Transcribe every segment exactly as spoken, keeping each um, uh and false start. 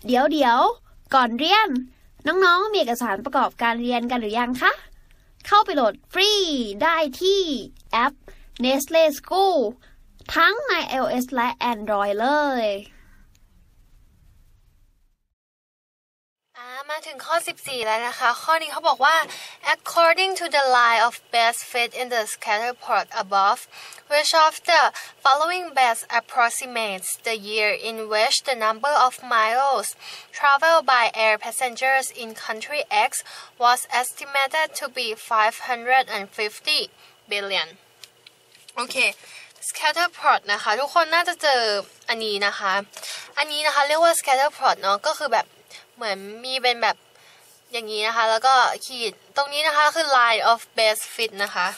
เดี๋ยวเดี๋ยวก่อนเรียนน้องๆมีเอกสารประกอบการเรียนกันหรือยังคะเข้าไปโหลดฟรีได้ที่แอป Nestle School ทั้งใน iOS และ Android เลยมาถึงข้อสิบสี่แล้วนะคะข้อนี้เขาบอกว่า according to the line of best fit in the scatter plot above which of the following best approximates the year in which the number of miles traveled by air passengers in country X was estimated to be five hundred fifty billion โอเค scatter plot นะคะทุกคนน่าจะเจออันนี้นะคะอันนี้นะคะเรียกว่า scatter plot เนาะก็คือแบบเหมือนมีเป็นแบบอย่างนี้นะคะแล้วก็ขีดตรงนี้นะคะคือ line of best fit นะคะ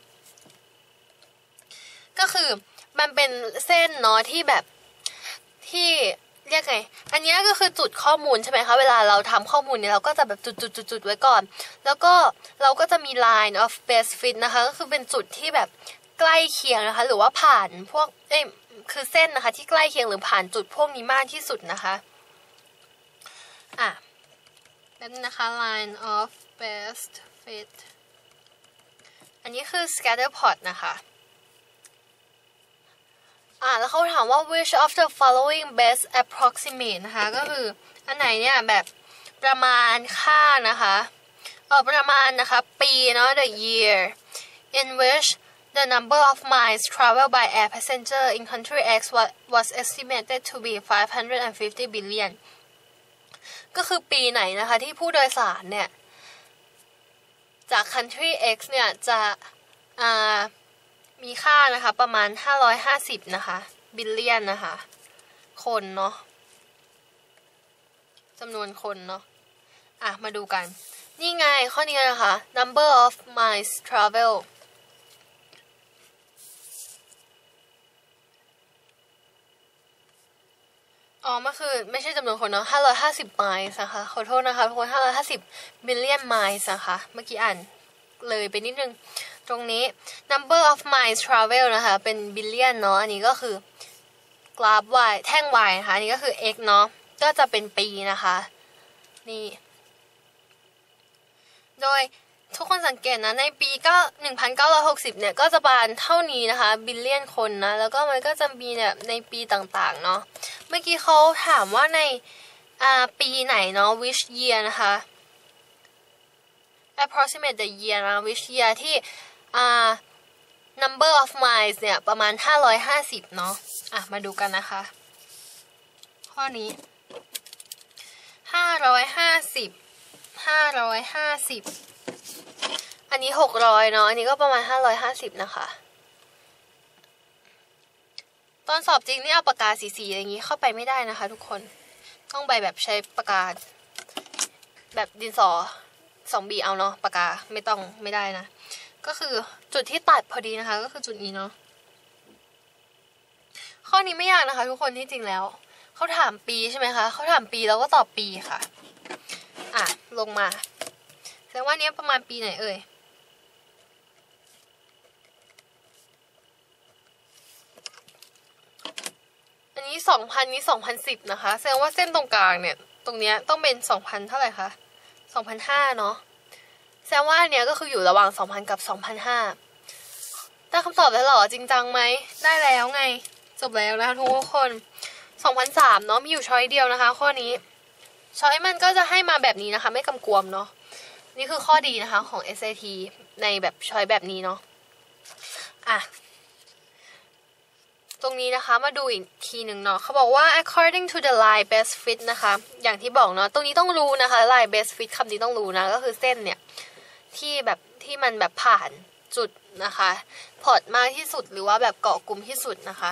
ก็คือมันเป็นเส้นเนาะที่แบบที่เรียกไงอันนี้ก็คือจุดข้อมูลใช่ไหมคะเวลาเราทำข้อมูลเนี่ยเราก็จะแบบจุดๆๆๆไว้ก่อนแล้วก็เราก็จะมี line of best fit นะคะก็คือเป็นจุดที่แบบใกล้เคียงนะคะหรือว่าผ่านพวกเอ้ยคือเส้นนะคะที่ใกล้เคียงหรือผ่านจุดพวกนี้มากที่สุดนะคะอ่ะแบบนี้นะคะ line of best fit อันนี้คือ scatter plot นะคะอ่ะแล้วเขาถามว่า which of the following best approximate นะคะก็คืออันไหนเนี่ยแบบประมาณค่านะคะเออประมาณนะคะปีเนาะ the year in which the number of miles traveled by air passenger in country X was estimated to be five hundred fifty billionก็คือปีไหนนะคะที่ผู้โดยสารเนี่ยจาก country X เนี่ยจะอ่ามีค่านะคะประมาณห้าร้อยห้าสิบนะคะ billion นะคะคนเนาะจำนวนคนเนาะอ่ะมาดูกันนี่ไงข้อนี้นะคะ number of miles travelอ๋อมันคือไม่ใช่จำนวนคนเนาะห้าร้อยห้าสิบ miles นะคะขอโทษนะคะทุกคนห้าร้อยห้าสิบ billion miles นะคะเมื่อกี้อ่านเลยไปนิดนึงตรงนี้ number of miles travel นะคะเป็น billion เนาะอันนี้ก็คือกราฟ y แท่ง y นะคะอันนี้ก็คือ x เนาะก็จะเป็นปีนะคะนี่โดยทุกคนสังเกตนะในปีก็หนึ่งพันเก้าร้อยหกสิบเนี่ยก็จะประมาณเท่านี้นะคะบิลเลียนคนนะแล้วก็มันก็จะมีแบบในปีต่างๆเนาะเมื่อกี้เขาถามว่าในอ่าปีไหนเนาะ which year นะคะ approximate the year นะ which year ที่อ่า number of miles เนี่ยประมาณห้าร้อยห้าสิบเนาะอ่ะมาดูกันนะคะข้อนี้ห้าร้อยห้าสิบห้าร้อยห้าสิบอันนี้หกร้อยเนาะอันนี้ก็ประมาณห้าร้อยห้าสิบนะคะตอนสอบจริงนี่เอาปากกาสีๆอย่างนี้เข้าไปไม่ได้นะคะทุกคนต้องไปแบบใช้ปากกาแบบดินสอ สองบี เอาเนาะปากกาไม่ต้องไม่ได้นะก็คือจุดที่ตัดพอดีนะคะก็คือจุดนี้เนาะข้อนี้ไม่ยากนะคะทุกคนที่จริงแล้วเขาถามปีใช่ไหมคะเขาถามปีแล้วก็ตอบปีค่ะอ่ะลงมาแสดงว่านี้ประมาณปีไหนเอ่ยอันนี้สองพันนี้สองพันสิบนะคะแสดงว่าเส้นตรงกลางเนี่ยตรงเนี้ยต้องเป็นสองพันเท่าไหร่คะสองพันห้าเนาะแสดงว่าอันเนี้ยก็คืออยู่ระหว่างสองพันกับสองพันห้าได้คำตอบแล้วเหรอจริงจังไหมได้แล้วไงจบแล้วนะคะทุกคนสองพันสามเนาะมีอยู่ช้อยเดียวนะคะข้อนี้ช้อยมันก็จะให้มาแบบนี้นะคะไม่กำกวมเนาะนี่คือข้อดีนะคะของ เอส เอ ที ในแบบช้อยแบบนี้เนาะอ่ะตรงนี้นะคะมาดูอีกทีหนึ่งเนาะเขาบอกว่า according to the line best fit นะคะอย่างที่บอกเนาะตรงนี้ต้องรู้นะคะ line best fit คำนี้ต้องรู้นะก็คือเส้นเนี่ยที่แบบที่มันแบบผ่านจุดนะคะพอร์ตมากที่สุดหรือว่าแบบเกาะกลุ่มที่สุดนะคะ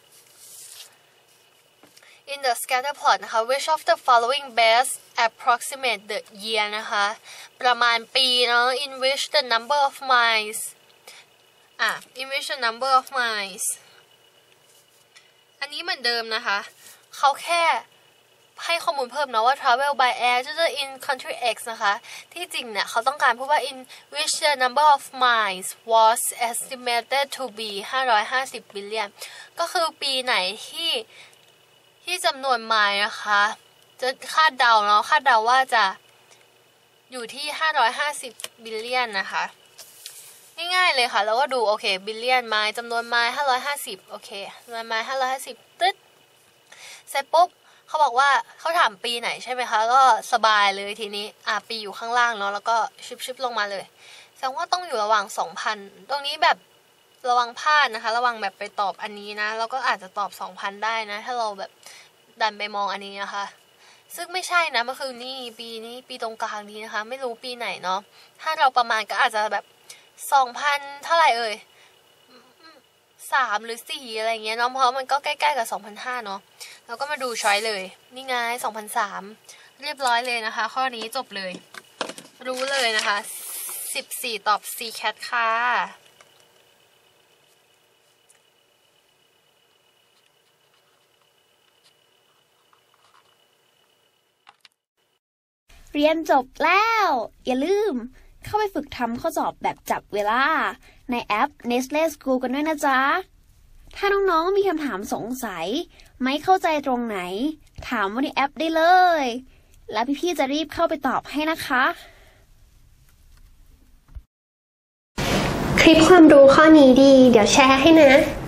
in the scatter plot นะคะ which of the following best approximate the year นะคะประมาณปีเนาะ in which the number of miles อ่ะ in which the number of miles อันนี้เหมือนเดิมนะคะเขาแค่ให้ข้อมูลเพิ่มนะว่า travel by air จะจะ in country X นะคะที่จริงเนี่ยเขาต้องการพูดว่า in which the number of miles was estimated to beห้าร้อยห้าสิบ billion ก็คือปีไหนที่ที่จำนวนไมล์นะคะจะคาดเดาเนาะคาดเดาว่าจะอยู่ที่ห้าร้อยห้าสิบบิลเลียนนะคะง่ายๆเลยค่ะแล้วก็ดูโอเคบิลเลียนไม้จำนวนไม้ห้าร้อยห้าสิบโอเคจำนวนไม้ห้าร้อยห้าสิบตึ๊ดเสร็จปุ๊บเขาบอกว่าเขาถามปีไหนใช่ไหมคะก็สบายเลยทีนี้อ่ะปีอยู่ข้างล่างเนาะแล้วก็ชิบๆลงมาเลยแสดงว่าต้องอยู่ระหว่าง สองพัน ตรงนี้แบบระวังพลาดนะคะระวังแบบไปตอบอันนี้นะแล้วก็อาจจะตอบ สองพัน ได้นะถ้าเราแบบดันไปมองอันนี้นะคะซึ่งไม่ใช่นะมันคือนี่ปีนี้ปีตรงกลางนี้นะคะไม่รู้ปีไหนเนาะถ้าเราประมาณก็อาจจะแบบ สองพัน เท่าไหร่เอ่ยสามหรือสี่อะไรเงี้ยเนาะเพราะมันก็ใกล้ๆกับ สองพันห้าร้อย เนาะเราก็มาดูช้อยเลยนี่ไง สองพันสามร้อย เรียบร้อยเลยนะคะข้อนี้จบเลยรู้เลยนะคะสิบสี่ตอบ ซี แคท ค่ะเรียนจบแล้วอย่าลืมเข้าไปฝึกทำข้อสอบแบบจับเวลาในแอป Nestle School กันด้วยนะจ๊ะถ้าน้องๆมีคำถามสงสัยไม่เข้าใจตรงไหนถามว่าในแอปได้เลยแล้วพี่ๆจะรีบเข้าไปตอบให้นะคะคลิปความรู้ข้อนี้ดีเดี๋ยวแชร์ให้นะ